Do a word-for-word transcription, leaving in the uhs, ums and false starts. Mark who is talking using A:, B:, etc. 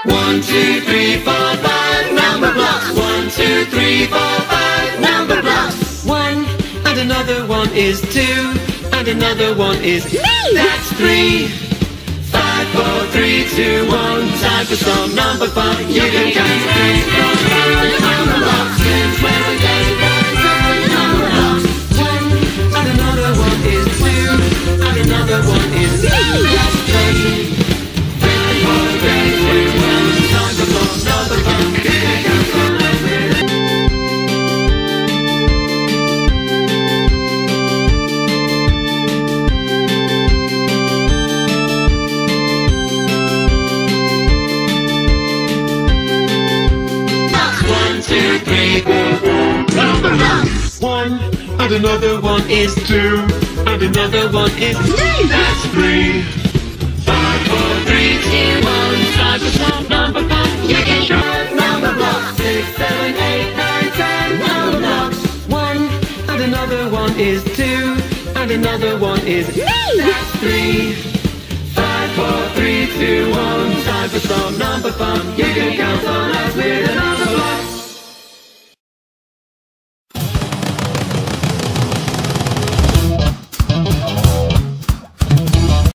A: One, two, three, four, five, number blocks. One, two, three, four, five, number blocks. One, and another one is two, and another one is me. That's three. Five, four, three, two, one. Time for some number fun. You can count three, four, five, number blocks. Since when we get number blocks. One, and another one is two, and another one is me. That's three. Five, four, three, two, one. Time for some number fun. You can count two, three, four, four, number blocks. One, and another one is two, and another one is me. That's three. Five, four, three, two, one. Time for some number fun. You can count number blocks. Six, seven, eight, nine, ten, number blocks. One, and another one is two, and another one is me. That's three. Five, four, three, two, one. Time for some number fun.